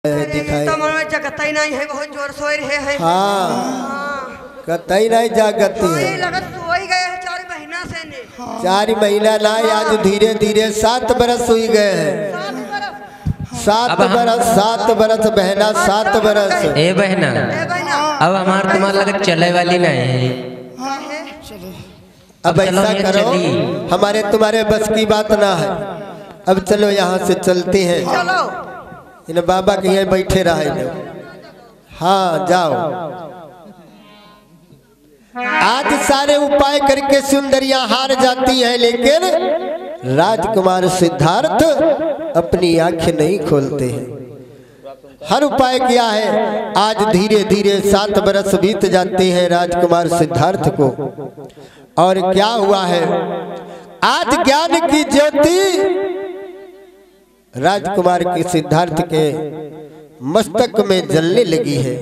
दिखाई तो मन में जगतई नहीं है, बहुत जोर सोई रहे है। हाँ कतई नहीं जागती है। लगत सोई गए हैं 4 महीना से ने। 4 महीना ना आज धीरे धीरे 7 बरस हुई गए हैं। 7 बरस बहना 7 बरस। ए बहना अब हमार तुम्हार लगत चले वाली नहीं है। अब ऐसा करो हमारे तुम्हारे बस की बात ना है। अब चलो यहाँ से चलते हैं। चलो इन बाबा के यहाँ बैठे रहे। हाँ जाओ। आज सारे उपाय करके सुंदरियां हार जाती हैं, लेकिन राजकुमार सिद्धार्थ अपनी आंखें नहीं खोलते हैं। हर उपाय किया है। आज धीरे धीरे 7 बरस बीत जाते हैं राजकुमार सिद्धार्थ को। और क्या हुआ है, आज ज्ञान की ज्योति राजकुमार के सिद्धार्थ के मस्तक में जलने लगी है।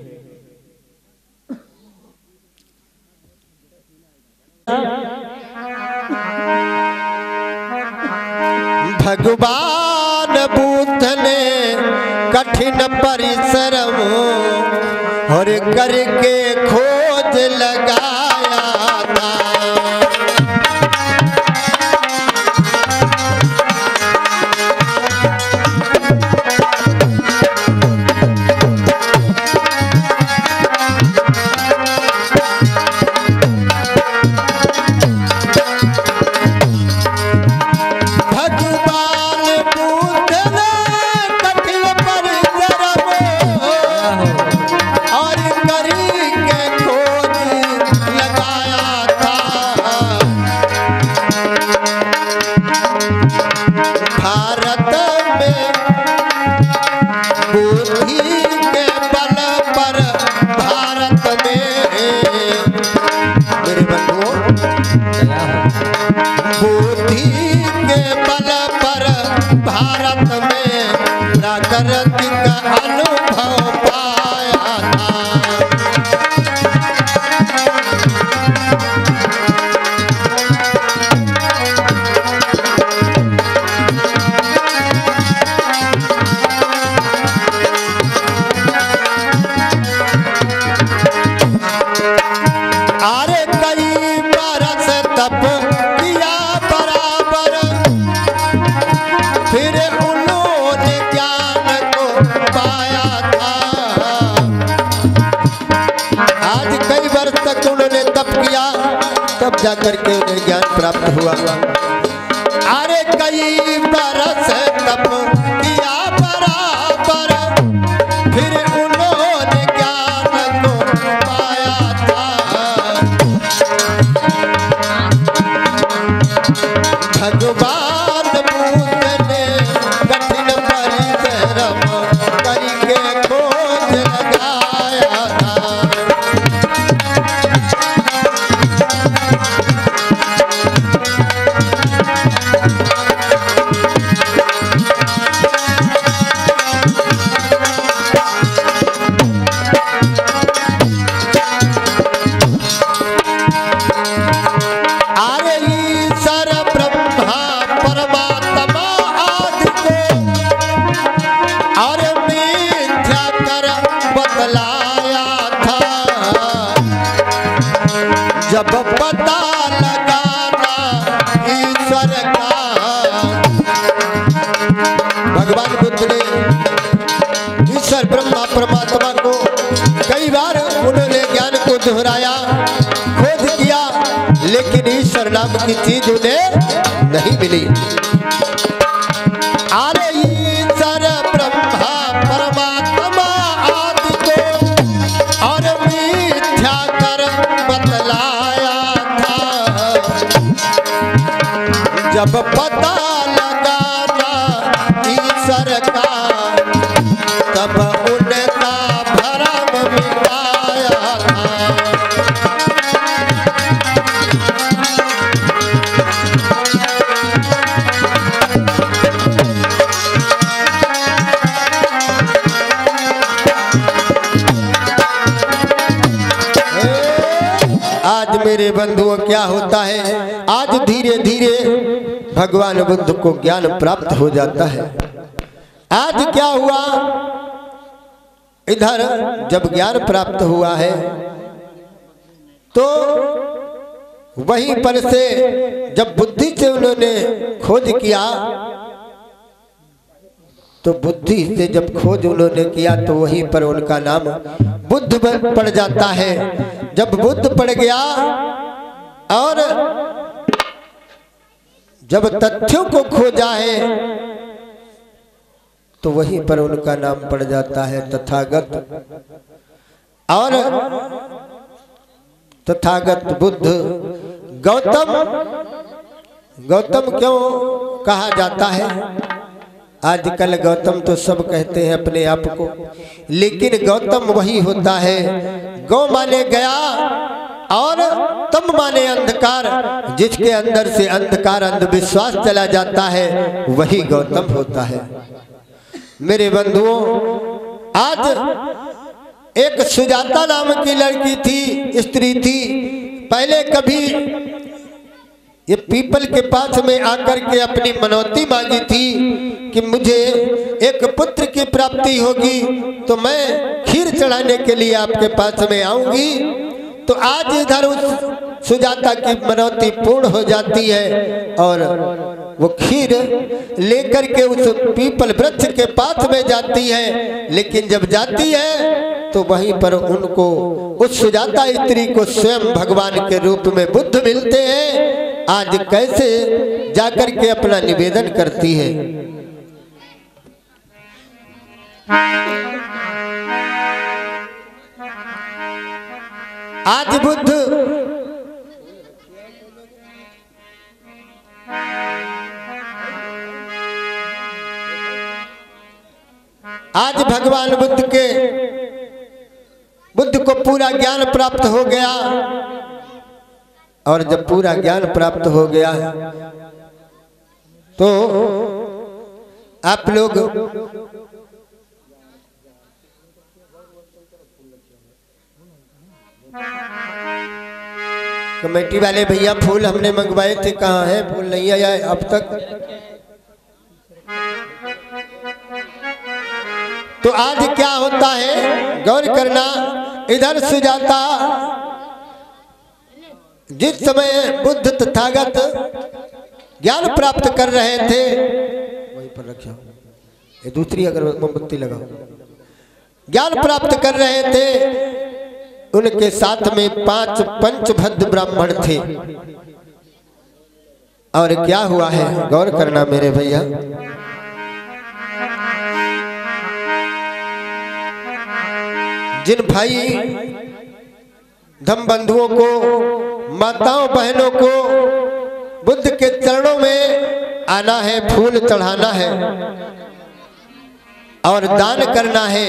भगवान बुद्ध ने कठिन परिश्रम और करके खोज लगाया था। तब जाकर के उन्हें ज्ञान प्राप्त हुआ। अरे कई बरस तप किया बराबर, फिर उन्होंने ज्ञान को पाया था। भगवान बुद्ध ने कठिन परिश्रम करके खोज लगाया था। जब पता लगाना ईश्वर का, भगवान बुद्ध ने ईश्वर ब्रह्मा परमात्मा को कई बार उन्होंने ज्ञान को दोहराया, खोज किया, लेकिन ईश्वर नाम की चीज उन्हें नहीं मिली। अरे ईश्वर ब्रह्मा परमात्मा आदि को और मिथ्या कर बतलाया था। जब पता लगाना ईश्वर का, तब उनका भरम मिटाया था। आज मेरे बंधुओं क्या होता है, आज धीरे धीरे भगवान बुद्ध को ज्ञान प्राप्त हो जाता है। आज क्या हुआ, इधर जब ज्ञान प्राप्त हुआ है तो वहीं पर से जब बुद्धि से उन्होंने खोज किया, तो बुद्धि से जब खोज उन्होंने किया तो वहीं पर उनका नाम बुद्ध पड़ जाता है। जब बुद्ध पड़ गया और जब तथ्यों को खोजा है तो वहीं पर उनका नाम पड़ जाता है तथागत। और तथागत बुद्ध गौतम, गौतम क्यों कहा जाता है? आजकल गौतम तो सब कहते हैं अपने आप को, लेकिन गौतम वही होता है, गौ माने गया और तम माने अंधकार, जिसके अंदर से अंधकार अंधविश्वास चला जाता है वही गौतम होता है। मेरे बंधुओं, आज एक सुजाता नाम की लड़की थी, स्त्री थी। पहले कभी ये पीपल के पास में आकर के अपनी मनौती मांगी थी कि मुझे एक पुत्र की प्राप्ति होगी तो मैं खीर चढ़ाने के लिए आपके पास में आऊंगी। तो आज इधर उस सुजाता की मनौती पूर्ण हो जाती है और वो खीर लेकर के उस पीपल वृक्ष के पास में जाती है। लेकिन जब जाती है तो वहीं पर उनको उस सुजाता स्त्री को स्वयं भगवान के रूप में बुद्ध मिलते हैं। आज कैसे जाकर के अपना निवेदन करती है। आज बुद्ध आज भगवान बुद्ध को पूरा ज्ञान प्राप्त हो गया। और जब पूरा ज्ञान प्राप्त हो गया तो आप लोग कमेटी वाले भैया फूल हमने मंगवाए थे, कहाँ है? फूल नहीं आया अब तक। तो आज क्या होता है, गौर करना। इधर सुजाता जिस समय बुद्ध तथागत ज्ञान प्राप्त कर रहे थे, वहीं पर रखा ये दूसरी अगर मोमबत्ती लगाओ, ज्ञान प्राप्त कर रहे थे, उनके साथ में 5 पंचभद्र ब्राह्मण थे। और क्या हुआ है, गौर करना मेरे भैया। जिन भाई धम बंधुओं को, माताओं बहनों को बुद्ध के चरणों में आना है, फूल चढ़ाना है और दान करना है,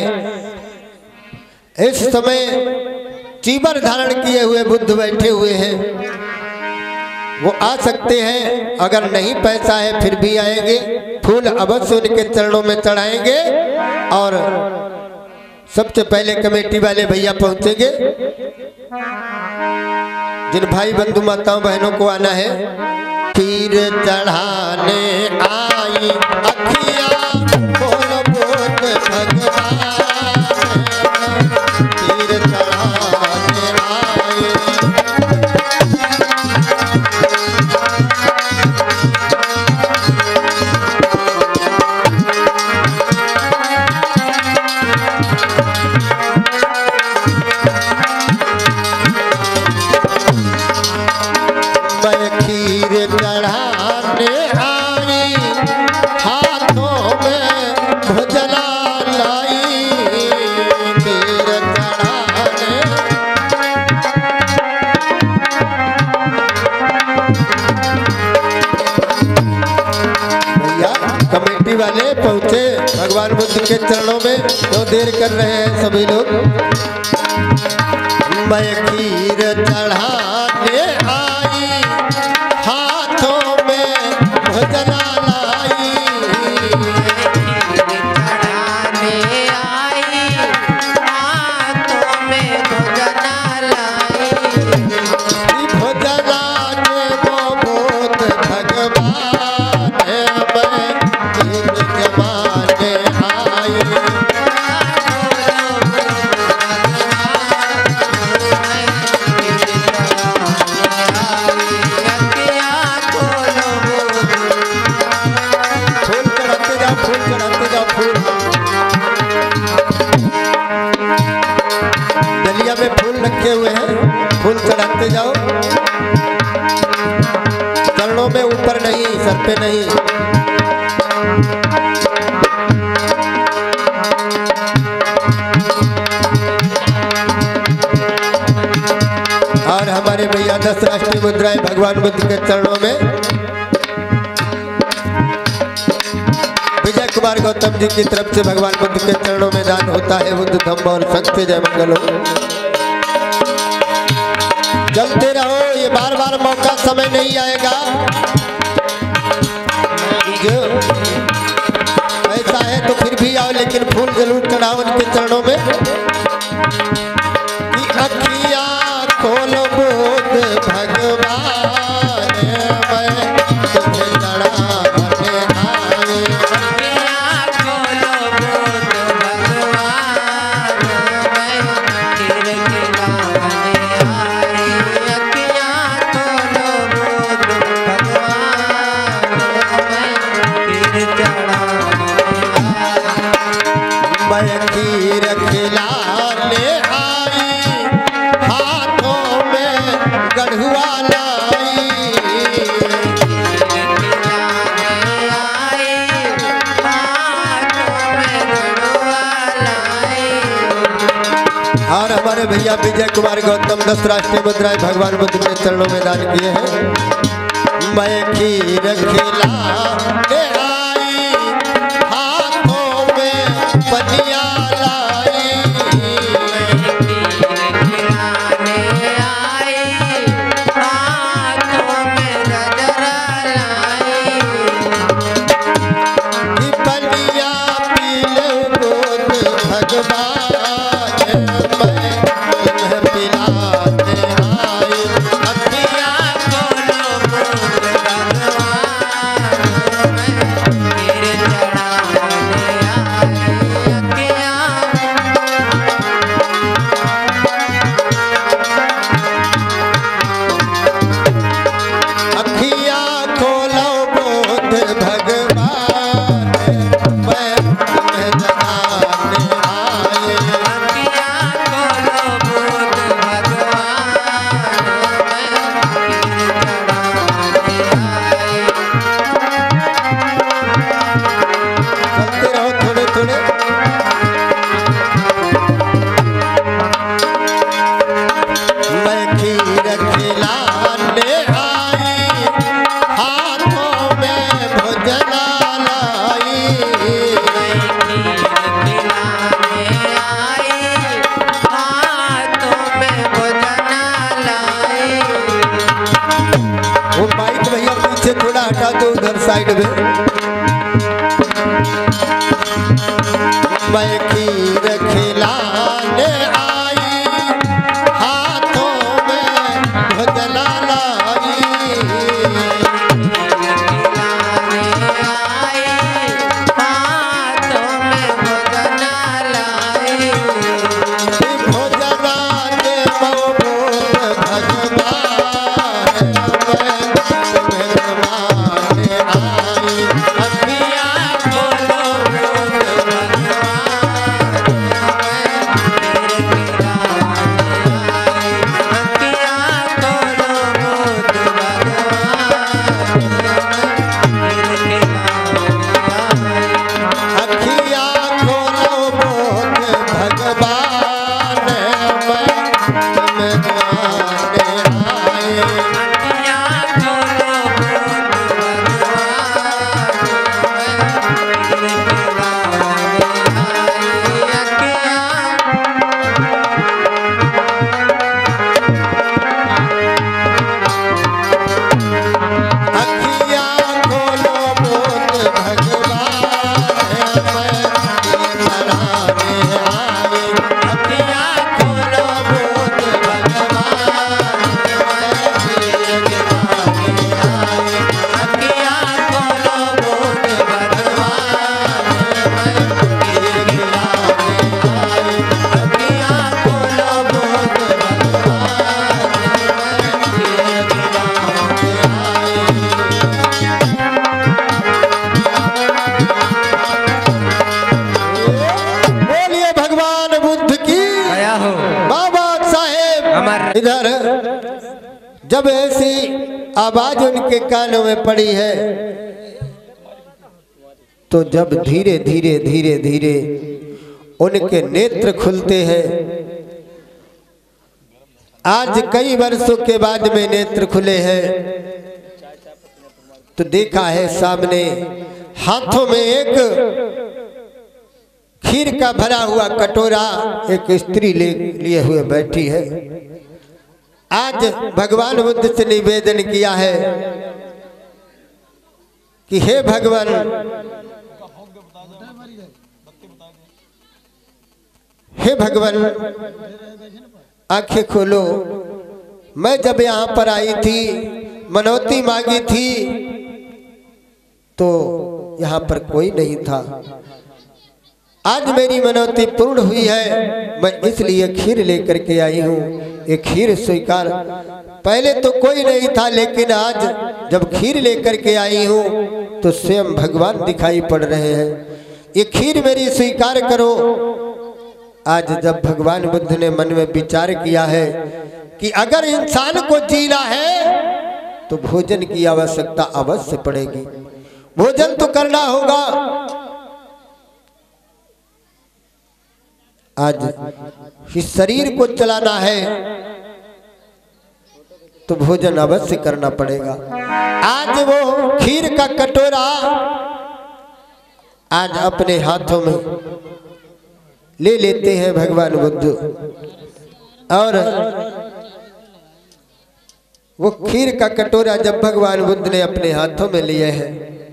इस समय चीबर धारण किए हुए बुद्ध बैठे हुए हैं, वो आ सकते हैं। अगर नहीं पैसा है फिर भी आएंगे, फूल अवश्य उनके चरणों में चढ़ाएंगे। और सबसे पहले कमेटी वाले भैया पहुंचेंगे। जिन भाई बंधु माताओं बहनों को आना है, खीर चढ़ाने आई अखियां बोल बोल भगवान, खीर चढ़ाने आई। वाले पहुंचे भगवान बुद्ध के चरणों में, तो देर कर रहे हैं सभी लोग। मैं खीर चढ़ाने आई, हाथों में भोजना लाई, चढ़ाने आई, हाथों में भोजना लाई, भोजना के वो बोध भगवान जमाने आई। फूल चढ़ाते जाओ, चरणों में, ऊपर नहीं, सर पे नहीं। और हमारे भैया 10 राष्ट्रीय मुद्राएं भगवान बुद्ध के चरणों में। विजय कुमार गौतम जी की तरफ से भगवान बुद्ध के चरणों में दान होता है। बुद्ध धम्म और संघ से जय मंगल हो। चलते रहो, ये बार बार मौका समय नहीं आएगा। जो ऐसा है तो फिर भी आओ, लेकिन फूल जरूर चढ़ाओ उनके चरणों में। अखियां खोलो बुद्ध भगवान, मैं तुझे चढ़ाने आई। अखियां खोलो बुद्ध भगवान, मैं खिड़खिड़ाने आई। अखियां खोलो बुद्ध भगवान, मैं खीर चढ़ाने आई। मैं खीर खिलाने आई, हाथों में गढ़ुआ लाई। और हमारे भैया विजय कुमार गौतम 10 राष्ट्रीय मुद्राएं भगवान बुद्ध के चरणों में दान किए हैं। मैं खीर खिलाने आई, हाथों में पनिया लाई। कि पनिया पी लो बुद्ध भगवान, मैं तुम्हें पिलाने आई। अखियां खोलो बुद्ध भगवान, मैं खीर चढ़ाने आई। अखियां खोलो बुद्ध भगवान, मैं तुम्हें जगाने आई। अखियां खोलो बुद्ध भगवान, मैं खीर चढ़ाने आई। चलते रहो थोड़े थोड़े। मैं खीर खिलाने आई, हाथों में भोजना लाई। वो बाइक भैया पीछे थोड़ा हटा दो, उधर साइड में। मैं खीर खिलाने आई, हाथों में भोजना लाई। भोजना दे बुद्ध भगवान, मैं तुम्हें जगाने आई। अखियां खोलो बुद्ध भगवान, इधर जब ऐसी आवाज उनके कानों में पड़ी है तो जब धीरे धीरे धीरे धीरे उनके नेत्र खुलते हैं। आज कई वर्षों के बाद में नेत्र खुले हैं तो देखा है सामने हाथों में एक खीर का भरा हुआ कटोरा एक स्त्री लिए हुए बैठी है। आज भगवान बुद्ध से निवेदन किया है कि हे भगवान, हे भगवान आंखें खोलो। मैं जब यहाँ पर आई थी मनौती मांगी थी तो यहाँ पर कोई नहीं था। आज मेरी मनौती पूर्ण हुई है, मैं इसलिए खीर लेकर के आई हूँ। ये खीर स्वीकार, पहले तो कोई नहीं था लेकिन आज जब खीर लेकर के आई हूँ तो स्वयं भगवान दिखाई पड़ रहे हैं। ये खीर मेरी स्वीकार करो। आज जब भगवान बुद्ध ने मन में विचार किया है कि अगर इंसान को जीना है तो भोजन की आवश्यकता अवश्य पड़ेगी, भोजन तो करना होगा। आज इस शरीर को चलाना है तो भोजन अवश्य करना पड़ेगा। आज वो खीर का कटोरा आज अपने हाथों में ले लेते हैं भगवान बुद्ध और वो खीर का कटोरा जब भगवान बुद्ध ने अपने हाथों में लिए है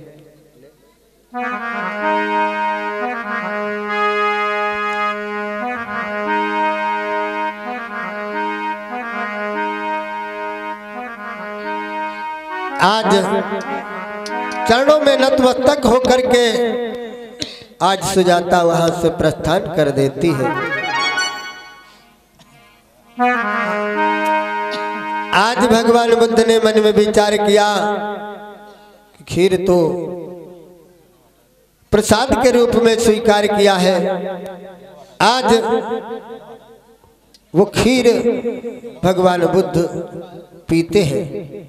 आज चरणों में नतमस्तक होकर के आज सुजाता वहां से प्रस्थान कर देती है। आज भगवान बुद्ध ने मन में विचार किया कि खीर तो प्रसाद के रूप में स्वीकार किया है। आज वो खीर भगवान बुद्ध पीते हैं।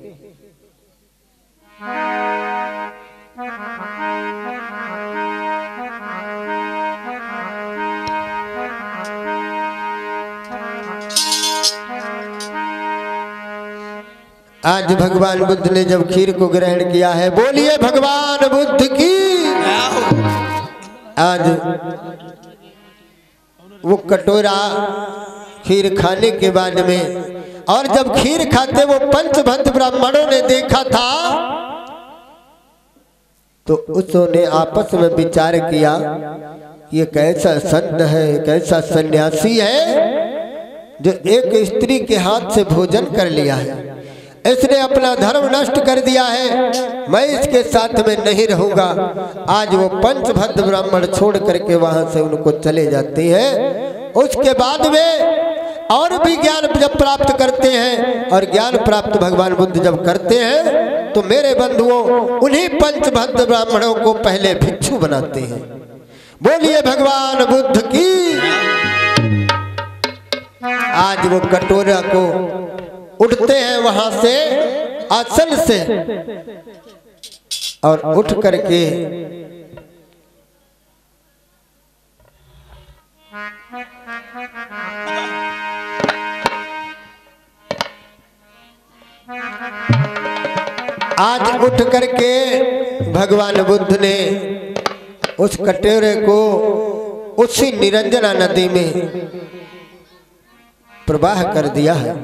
आज भगवान बुद्ध ने जब खीर को ग्रहण किया है, बोलिए भगवान बुद्ध की। आज वो कटोरा खीर खाने के बाद में और जब खीर खाते वो पंचभद्र ब्राह्मणों ने देखा था तो उसने आपस में विचार किया ये कैसा संत है, कैसा सन्यासी है जो एक स्त्री के हाथ से भोजन कर लिया है। इसने अपना धर्म नष्ट कर दिया है, मैं इसके साथ में नहीं रहूंगा। आज वो पंचभद्र ब्राह्मण छोड़ करके वहां से उनको चले जाते हैं। उसके बाद में और भी ज्ञान जब प्राप्त करते हैं और ज्ञान प्राप्त भगवान बुद्ध जब करते हैं तो मेरे बंधुओं उन्हीं पंचभद्र ब्राह्मणों को पहले भिक्षु बनाते हैं। बोलिए भगवान बुद्ध की। आज वो कटोरा को उठते हैं वहां से आसन से और उठ करके आज उठ करके भगवान बुद्ध ने उस कटोरे को उसी निरंजना नदी में प्रवाह कर दिया है।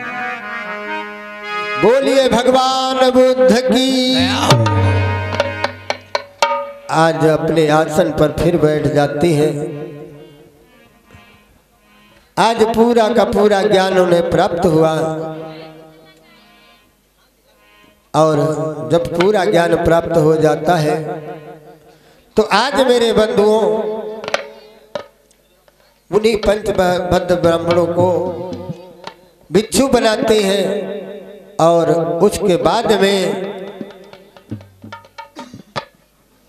बोलिए भगवान बुद्ध की। आज अपने आसन पर फिर बैठ जाती है। आज पूरा का पूरा ज्ञान उन्हें प्राप्त हुआ और जब पूरा ज्ञान प्राप्त हो जाता है तो आज मेरे बंधुओं उन्हीं पंचभद्र ब्राह्मणों को भिक्षु बनाते हैं और उसके बाद में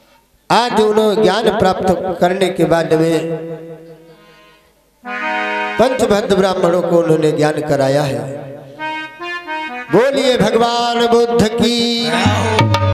आज उन्होंने ज्ञान प्राप्त करने के बाद में पंचभद्र ब्राह्मणों को उन्होंने ज्ञान कराया है। बोलिए भगवान बुद्ध की।